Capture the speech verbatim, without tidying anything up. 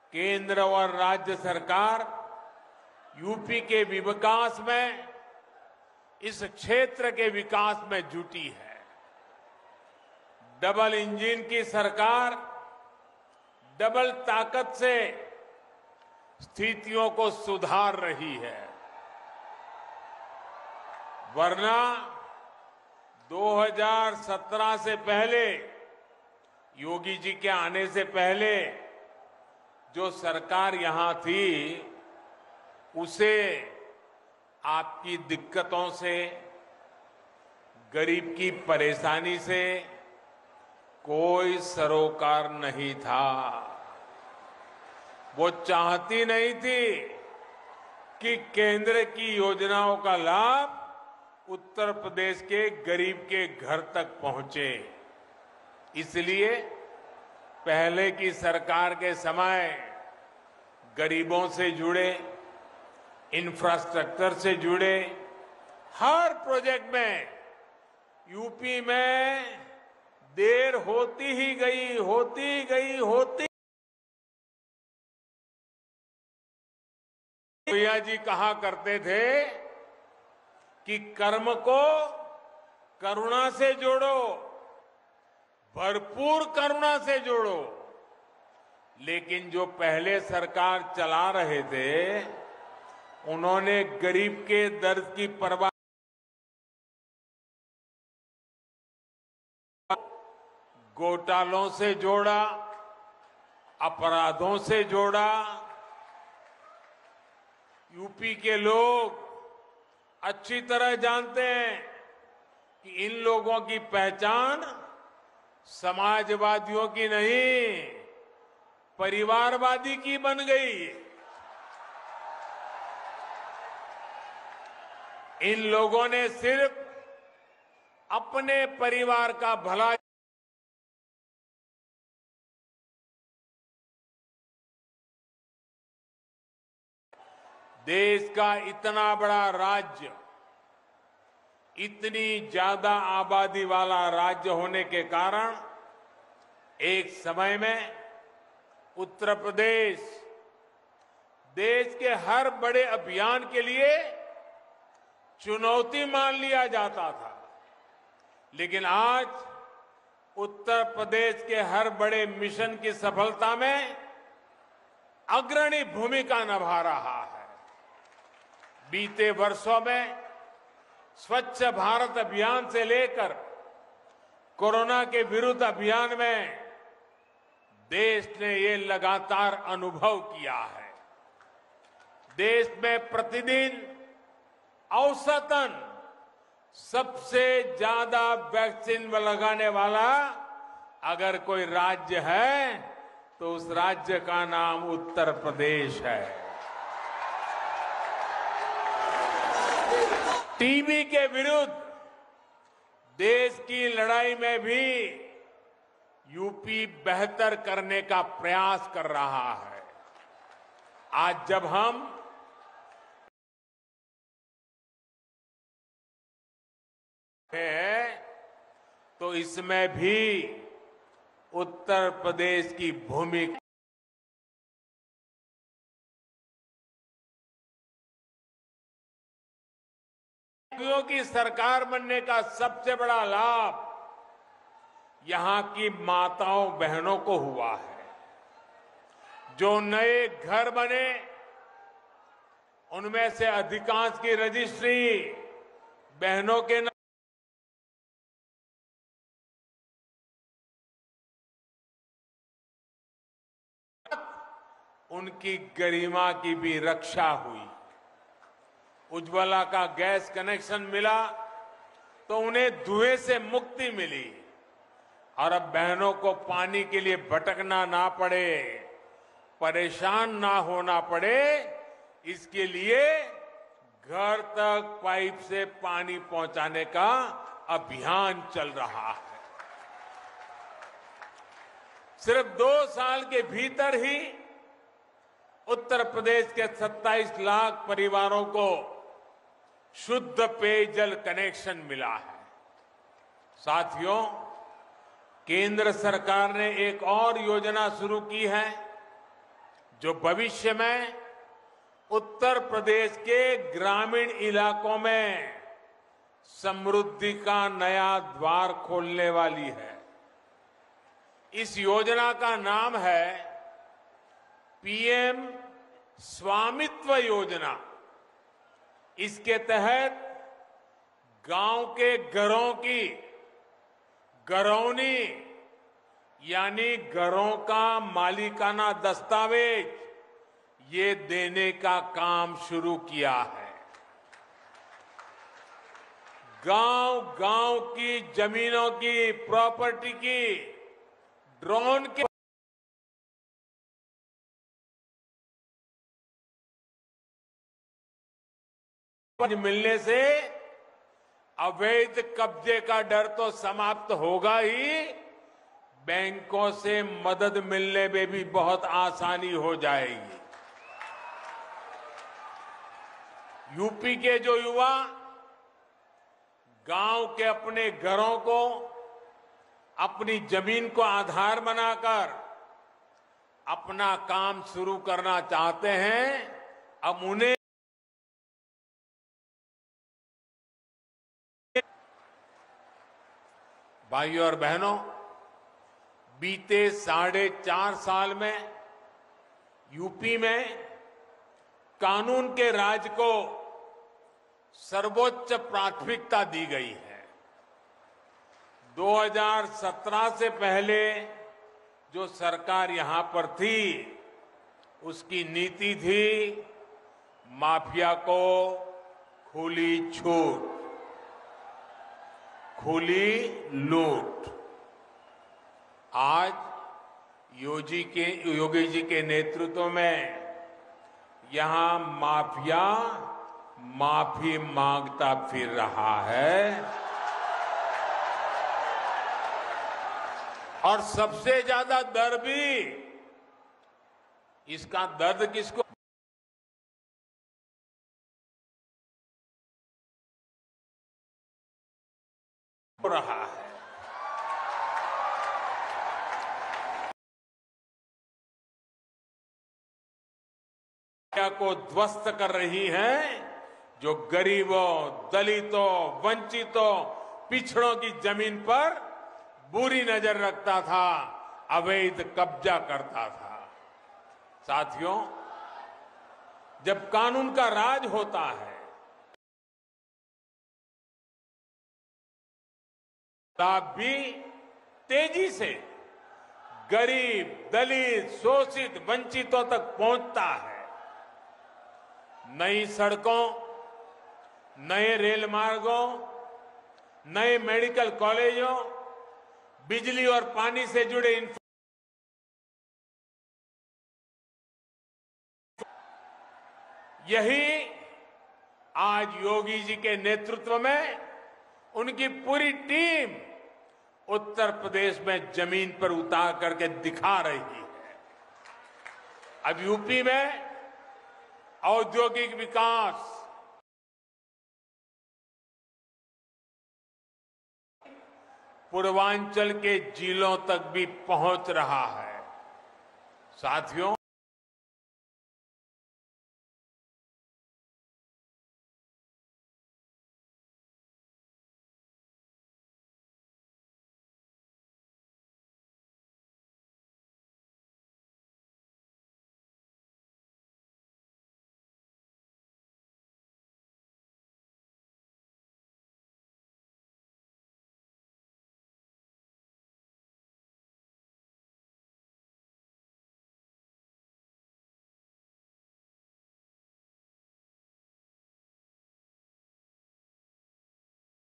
केंद्र और राज्य सरकार यूपी के विकास में, इस क्षेत्र के विकास में जुटी है। डबल इंजन की सरकार डबल ताकत से स्थितियों को सुधार रही है, वरना दो हज़ार सत्रह से पहले, योगी जी के आने से पहले जो सरकार यहां थी, उसे आपकी दिक्कतों से, गरीब की परेशानी से कोई सरोकार नहीं था। वो चाहती नहीं थी कि केंद्र की योजनाओं का लाभ उत्तर प्रदेश के गरीब के घर तक पहुंचे। इसलिए पहले की सरकार के समय गरीबों से जुड़े, इंफ्रास्ट्रक्चर से जुड़े हर प्रोजेक्ट में यूपी में देर होती ही गई, होती गई, होती। भैया जी कहा करते थे कि कर्म को करुणा से जोड़ो, भरपूर करुणा से जोड़ो। लेकिन जो पहले सरकार चला रहे थे, उन्होंने गरीब के दर्द की परवाह, घोटालों से जोड़ा, अपराधों से जोड़ा। यूपी के लोग अच्छी तरह जानते हैं कि इन लोगों की पहचान समाजवादियों की नहीं, परिवारवादी की बन गई। इन लोगों ने सिर्फ अपने परिवार का भला, देश का इतना बड़ा राज्य, इतनी ज्यादा आबादी वाला राज्य होने के कारण एक समय में उत्तर प्रदेश देश के हर बड़े अभियान के लिए चुनौती मान लिया जाता था। लेकिन आज उत्तर प्रदेश के हर बड़े मिशन की सफलता में अग्रणी भूमिका निभा रहा है। बीते वर्षों में स्वच्छ भारत अभियान से लेकर कोरोना के विरुद्ध अभियान में देश ने ये लगातार अनुभव किया है। देश में प्रतिदिन औसतन सबसे ज्यादा वैक्सीन लगाने वाला अगर कोई राज्य है तो उस राज्य का नाम उत्तर प्रदेश है। टीबी के विरुद्ध देश की लड़ाई में भी यूपी बेहतर करने का प्रयास कर रहा है। आज जब हम है तो इसमें भी उत्तर प्रदेश की भूमिका, की सरकार बनने का सबसे बड़ा लाभ यहां की माताओं बहनों को हुआ है। जो नए घर बने उनमें से अधिकांश की रजिस्ट्री बहनों के नाम, उनकी गरिमा की भी रक्षा हुई। उज्ज्वला का गैस कनेक्शन मिला तो उन्हें धुएं से मुक्ति मिली और अब बहनों को पानी के लिए भटकना ना पड़े, परेशान ना होना पड़े, इसके लिए घर तक पाइप से पानी पहुंचाने का अभियान चल रहा है। सिर्फ दो साल के भीतर ही उत्तर प्रदेश के सत्ताईस लाख परिवारों को शुद्ध पेयजल कनेक्शन मिला है। साथियों, केंद्र सरकार ने एक और योजना शुरू की है जो भविष्य में उत्तर प्रदेश के ग्रामीण इलाकों में समृद्धि का नया द्वार खोलने वाली है। इस योजना का नाम है पीएम स्वामित्व योजना। इसके तहत गांव के घरों की घरौनी यानी घरों का मालिकाना दस्तावेज ये देने का काम शुरू किया है। गांव गांव की जमीनों की प्रॉपर्टी की ड्रोन के मिलने से अवैध कब्जे का डर तो समाप्त होगा ही, बैंकों से मदद मिलने में भी बहुत आसानी हो जाएगी। यूपी के जो युवा गांव के अपने घरों को अपनी जमीन को आधार बनाकर अपना काम शुरू करना चाहते हैं, अब उन्हें भाइयों और बहनों, बीते साढ़े चार साल में यूपी में कानून के राज को सर्वोच्च प्राथमिकता दी गई है। दो हज़ार सत्रह से पहले जो सरकार यहां पर थी, उसकी नीति थी माफिया को खुली छूट, खुली लूट। आज योगी के योगी जी के नेतृत्व में यहां माफिया माफी मांगता फिर रहा है और सबसे ज्यादा दर्द भी इसका दर्द किसको हो रहा है। को ध्वस्त कर रही है, जो गरीबों, दलितों, वंचितों, पिछड़ों की जमीन पर बुरी नजर रखता था, अवैध कब्जा करता था। साथियों, जब कानून का राज होता है तब भी तेजी से गरीब, दलित, शोषित, वंचितों तक पहुंचता है। नई सड़कों, नए रेल मार्गों, नए मेडिकल कॉलेजों, बिजली और पानी से जुड़े इंफ्रा यही आज योगी जी के नेतृत्व में उनकी पूरी टीम उत्तर प्रदेश में जमीन पर उतार करके दिखा रही है। अब यूपी में औद्योगिक विकास, पूर्वांचल के जिलों तक भी पहुंच रहा है। साथियों,